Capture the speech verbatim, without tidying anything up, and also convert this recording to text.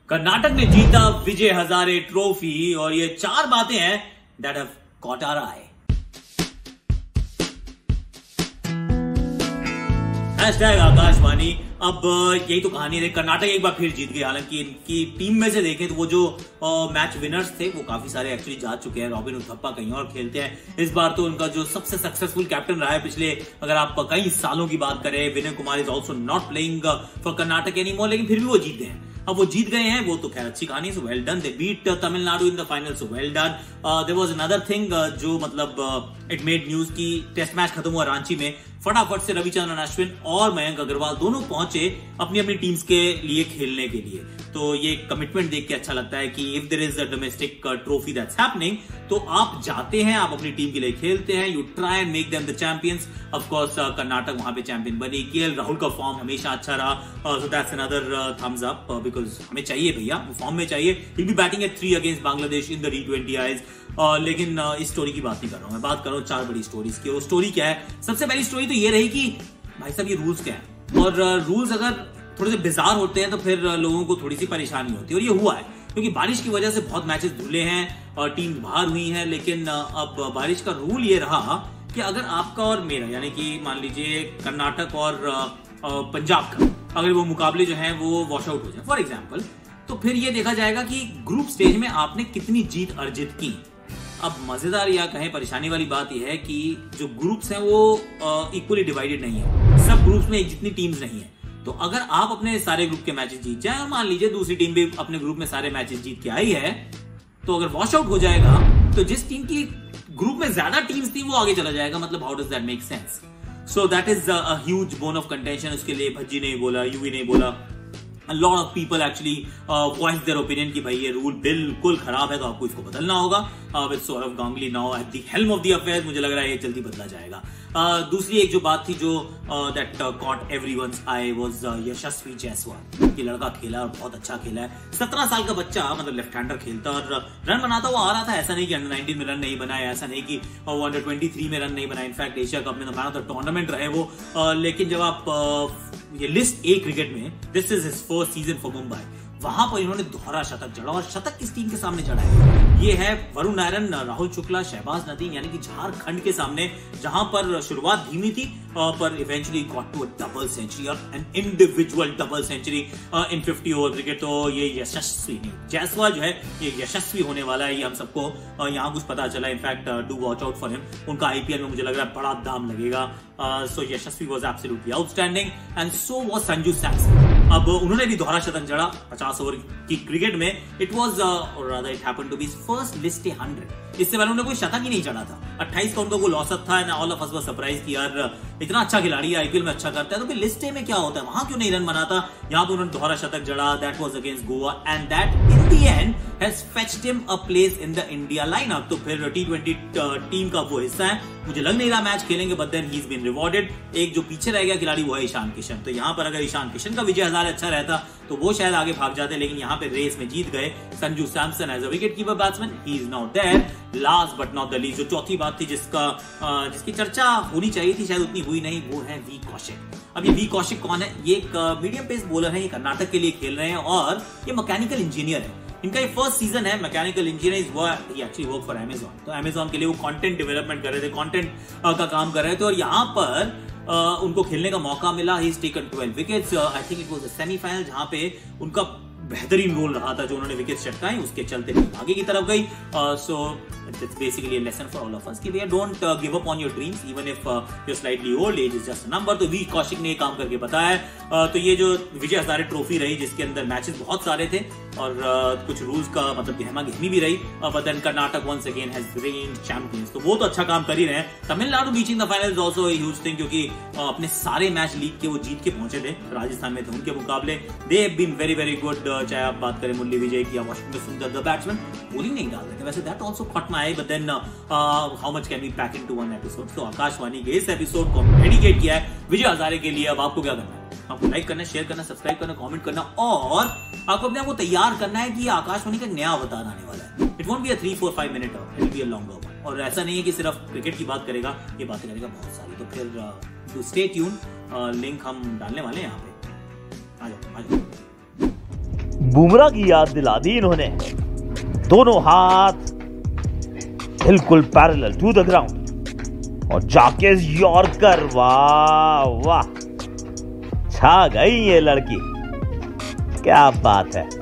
कर्नाटक ने जीता विजय हजारे ट्रॉफी और ये चार बातें हैं that have caught our eye. Hashtag Akashvani. अब यही तो कहानी है, कर्नाटक एक बार फिर जीत गई। हालांकि इनकी टीम में से देखें तो वो जो मैच विनर्स थे वो काफी सारे एक्चुअली जा चुके हैं। रॉबिन उथप्पा कहीं और खेलते हैं। इस बार तो उनका जो सबसे सक्सेसफुल कैप्टन रहा है पिछले अगर आप कई सालों की बात करें, Vinay Kumar is also not playing for Karnataka anymore, लेकिन फिर भी वो जीते हैं। अब वो जीत गए हैं, वो तो खैर अच्छी कहानी, so well done. They beat Tamil Nadu in the final, so well done. There was another thing जो मतलब इट मेड न्यूज की टेस्ट मैच खत्म हुआ रांची में, फटाफट से रविचंद्रन अश्विन और मयंक अग्रवाल दोनों पहुंचे अपनी अपनी टीम्स के लिए खेलने के लिए। तो ये कमिटमेंट देख के अच्छा लगता है कि if there is a domestic trophy that's happening, तो आप जाते हैं, आप अपनी टीम के लिए खेलते हैं, you try and make them the champions. Of course Karnataka वहां पे चैंपियन बनी। केएल राहुल का फॉर्म हमेशा अच्छा रहा, so that's another thumbs up because हमें चाहिए भैया, फॉर्म में चाहिए। He be batting at three against Bangladesh in the T twenty Is. Uh, लेकिन uh, इस स्टोरी की बात नहीं कर रहा हूं मैं, बात कर रहा हूं चार बड़ी स्टोरीज की। वो स्टोरी क्या है? सबसे पहली स्टोरी तो ये रही कि भाई साहब ये रूल्स क्या है, और रूल्स uh, अगर थोड़े से बिजार होते हैं तो फिर uh, लोगों को थोड़ी सी परेशानी होती है। और ये हुआ है क्योंकि बारिश की वजह से बहुत मैचेस धुले हैं और टीम बाहर हुई है। लेकिन uh, अब बारिश का रूल ये रहा कि अगर आपका और मेरा, यानी कि मान लीजिए कर्नाटक और uh, uh, पंजाब का, अगर वो मुकाबले जो है वो वॉश आउट हो जाए फॉर एग्जाम्पल, तो फिर ये देखा जाएगा कि ग्रुप स्टेज में आपने कितनी जीत अर्जित की। अब मजेदार या कहें परेशानी वाली बात यह है कि जो ग्रुप्स हैं वो इक्वली डिवाइडेड नहीं है, सब ग्रुप्स में एक जितनी टीम्स नहीं है। तो अगर आप अपने सारे ग्रुप के मैचेस जीत जाए और मान लीजिए दूसरी टीम भी अपने ग्रुप में सारे मैचेस जीत के आई है, तो अगर वॉश आउट हो जाएगा तो जिस टीम की ग्रुप में ज्यादा टीम्स थी वो आगे चला जाएगा। मतलब how does that make sense? So that is a huge bone of contention. उसके लिए भज्जी नहीं बोला, यूवी नहीं बोला, A lot of people actually uh, voiced their opinion कि भाई ये रूल बिल्कुल खराब है, तो आपको इसको बदलना होगा। With Sourav Ganguly now at the helm of the affair, मुझे लग रहा है ये जल्दी बदला जाएगा। uh, दूसरी एक जो बात थी जो that caught everyone's eye was Yashasvi Jaiswal. ये लड़का खेला और बहुत अच्छा खेला है। सत्रह साल का बच्चा, मतलब लेफ्ट हैंडर खेलता और रन बनाता हुआ आ रहा था। ऐसा नहीं कि अंडर नाइनटीन में रन नहीं बनाया, ऐसा नहीं कि वो अंडर ट्वेंटी थ्री में रन नहीं बनाया। इनफैक्ट एशिया कप में तो मैन ऑफ द टूर्नामेंट रहे वो। uh, लेकिन जब आप uh, ये लिस्ट ए क्रिकेट में, this is his first season for Mumbai, वहां पर इन्होंने दोहरा शतक जड़ा। और शतक किस टीम के सामने जड़ा है? ये है वरुण नारायण, राहुल शुक्ला, शहबाज नदीम, यानी कि झारखंड के सामने, जहां पर शुरुआत धीमी थी पर eventually got to a double century और an individual double century in fifty over cricket. तो ये यशस्वी नहीं, जायसवाल जो है ये यशस्वी होने वाला है, ये हम सबको uh, यहाँ कुछ पता चला। In fact do watch out for him, उनका आईपीएल में मुझे लग रहा है बड़ा दाम लगेगा। So Yashasvi was absolutely outstanding and so was Sanju Samson. अब उन्होंने भी दोहरा शतक जड़ा पचास ओवर की क्रिकेट में। It was rather it happened to be first list A hundred. इससे पहले उन्होंने कोई शतक ही नहीं चढ़ा था। अट्ठाईस का उनका गोल औसत था and all of us were surprise कि यार इतना अच्छा खिलाड़ी आईपीएल में अच्छा करता है तो फिर लिस्ट ए में क्या होता है, वहां क्यों नहीं रन बनाता? यहां पर उन्होंने दोहरा शतक जड़ा। That was against Goa and that in the end has fetched him a place in the India lineup. तो फिर टी ट्वेंटी टीम का वो हिस्सा है। मुझे लग नहीं रहा मैच खेलेंगे, but then he is been rewarded. एक जो पीछे रह गया खिलाड़ी वो है ईशान किशन। तो यहाँ पर अगर ईशान किशन का विजय हजारे अच्छा रहता तो वो शायद आगे भाग जाते, लेकिन यहाँ पे रेस में जीत गए Sanju Samson as a wicket keeper batsman. He is not there. Last but not the least, जो चौथी बात थी जिसका जिसकी चर्चा होनी चाहिए थी, शायद उतनी हुई नहीं, वो है वी कौशिक। अब ये वी कौशिक कौन है? ये एक मीडियम पेस बॉलर है, ये कर्नाटक के लिए खेल रहे हैं और ये मैकेनिकल इंजीनियर है। इनका ये फर्स्ट सीजन है मैकेनिकल इंजीनियर। वो एक्चुअली वर्क फॉर अमेजॉन। तो अमेजॉन के लिए वो कंटेंट डेवलपमेंट कर रहे थे, कंटेंट का काम कर रहे थे और यहाँ पर Uh, उनको खेलने का मौका मिला। He is taken twelve wickets. I think it was a semifinal जहां पे उनका बेहतरीन रोल रहा था, जो उन्होंने विकेट्स चटकाए उसके चलते आगे की तरफ गई। So it's basically a lesson for all of us कि भैया don't give up on your dreams even if you are slightly old, age is just a number. तो वी कौशिक ने ये काम करके बताया। uh, तो ये जो विजय हजारे ट्रॉफी रही जिसके अंदर मैचेस बहुत सारे थे और uh, कुछ रूल्स का मतलब गहमा गहमी भी रही, but then Karnataka once again has reigned champions. तो वो तो अच्छा काम कर ही रहे हैं। Tamil Nadu reaching the final is also a huge thing, क्योंकि uh, अपने सारे मैच लीग के वो जीत के पहुंचे थे। राजस्थान में थे उनके मुकाबले। They have been very very good. चाहे आप बात करें मुरली विजय की या वाशिंगटन सुंदर द बैट्समैन, बॉलिंग नहीं डाल देते वैसे, that also caught my eye, but then how much can we pack into one episode. तो आकाशवाणी के इस एपिसोड को डेडिकेट किया है विजय हजारे के लिए। अब आपको क्या करना है? आपको लाइक करना, शेयर करना, सब्सक्राइब करना, कमेंट करना और आपको अपने आप को तैयार करना है कि आकाशवाणी का नया अवतार आने वाला है। It won't be a three four five minute, it will be a longer one. और ऐसा नहीं है कि सिर्फ क्रिकेट की बात करेगा, ये बातें करेगा बहुत सारी। तो फिर टू स्टे ट्यून, लिंक हम डालने वाले हैं यहाँ पे। आ जाओ आ जाओ। बुमराह की याद दिला दी इन्होंने। दोनों हाथ बिल्कुल पैरेलल टू द ग्राउंड और जाके यॉर्कर, वाह वाह, छा गई ये लड़की, क्या बात है।